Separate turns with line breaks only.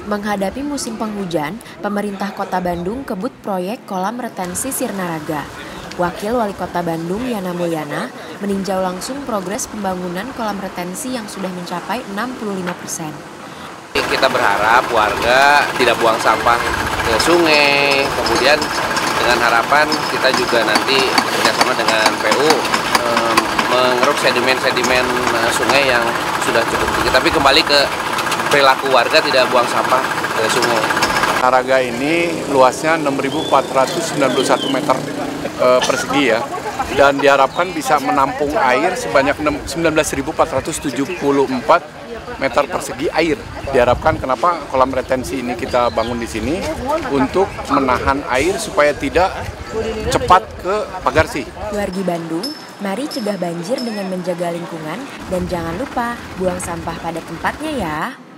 Menghadapi musim penghujan, pemerintah Kota Bandung kebut proyek kolam retensi Sirnaraga. Wakil Wali Kota Bandung, Yana Mulyana, meninjau langsung progres pembangunan kolam retensi yang sudah mencapai 65%.
Kita berharap warga tidak buang sampah ke sungai, kemudian dengan harapan kita juga nanti bekerjasama dengan PU mengeruk sedimen-sedimen sungai yang sudah cukup tinggi. Tapi kembali ke perilaku warga tidak buang sampah ke sungai.
Sirnaraga ini luasnya 6.491 meter persegi ya, dan diharapkan bisa menampung air sebanyak 19.474 meter persegi air. Diharapkan kenapa kolam retensi ini kita bangun di sini untuk menahan air supaya tidak cepat ke Pagarsi.
Wargi Bandung, mari cegah banjir dengan menjaga lingkungan dan jangan lupa buang sampah pada tempatnya ya.